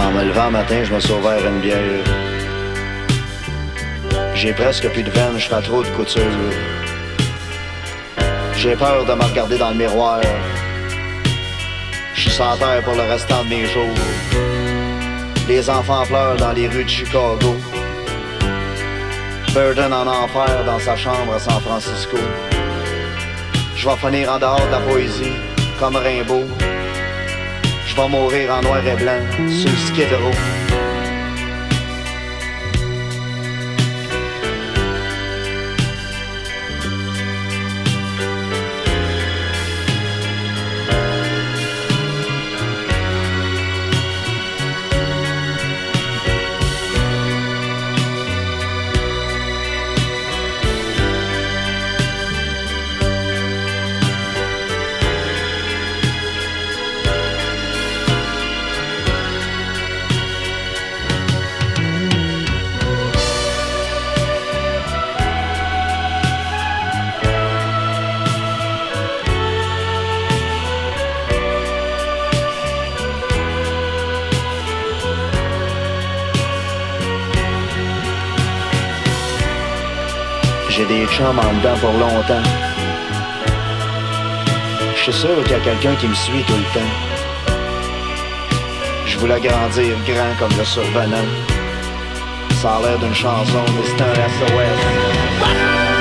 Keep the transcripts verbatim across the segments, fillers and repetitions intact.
En me levant matin, je me suis ouvert une bière. J'ai presque plus de veine, je fais trop de couture. J'ai peur de me regarder dans le miroir. Je suis sans terre pour le restant de mes jours. Les enfants pleurent dans les rues de Chicago. Burden en enfer dans sa chambre à San Francisco. Je vais finir en dehors de la poésie, comme Rimbaud. Je vais mourir en noir et blanc, sur le Skid Row. J'ai des chums en dedans pour longtemps. Je suis sûr qu'il y a quelqu'un qui me suit tout le temps. Je voulais grandir grand comme le survenant. Ça a l'air d'une chanson, mais c'est un S O S.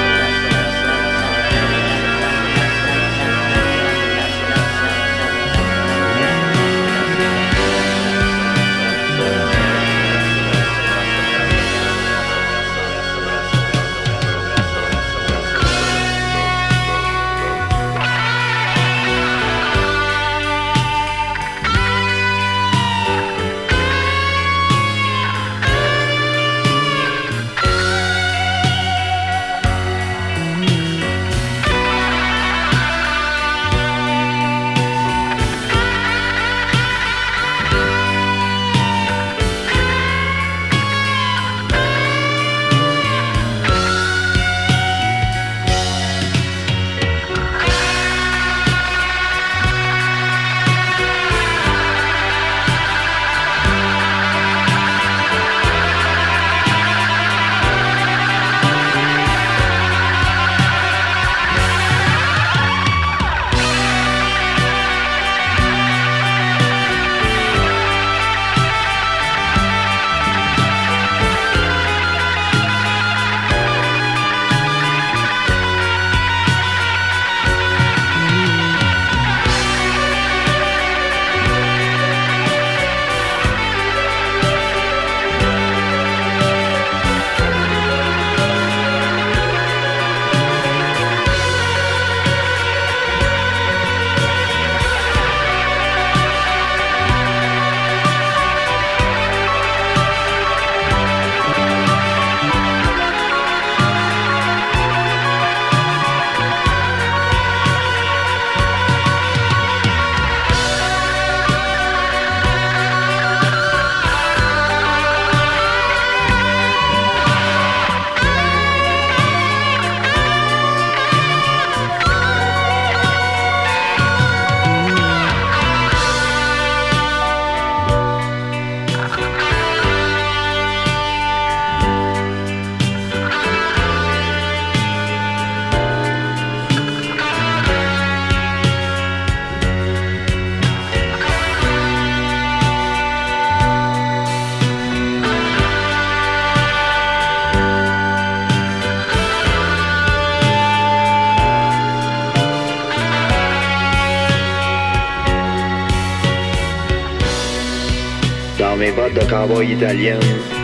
Dans mes bottes de cowboy italienne,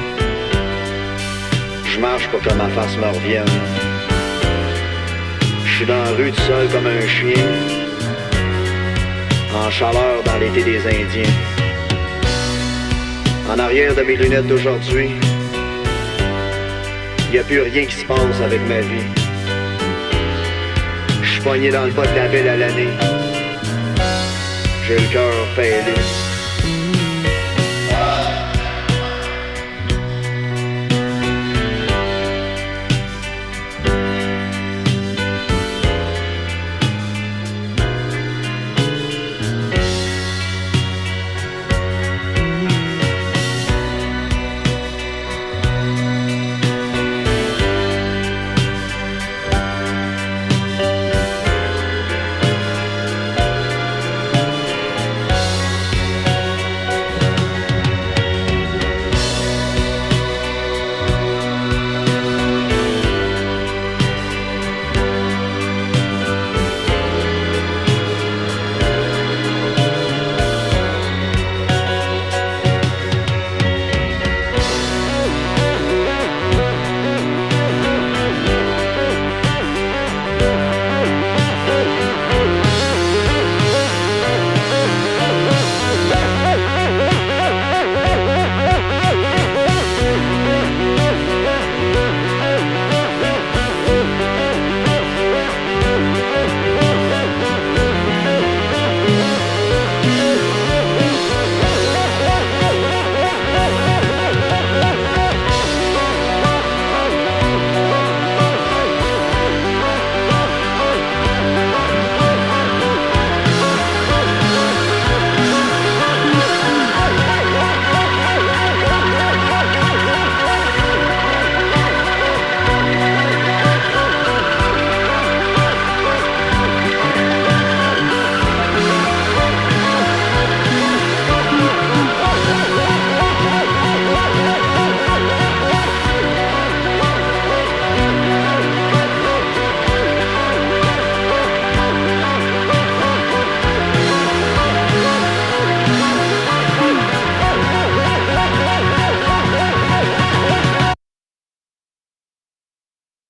je marche pour que ma face me revienne. Je suis dans la rue tout seul comme un chien, en chaleur dans l'été des Indiens. En arrière de mes lunettes d'aujourd'hui, y a plus rien qui se passe avec ma vie. Je suis pogné dans le bas de la ville à l'année, j'ai le cœur fêlé.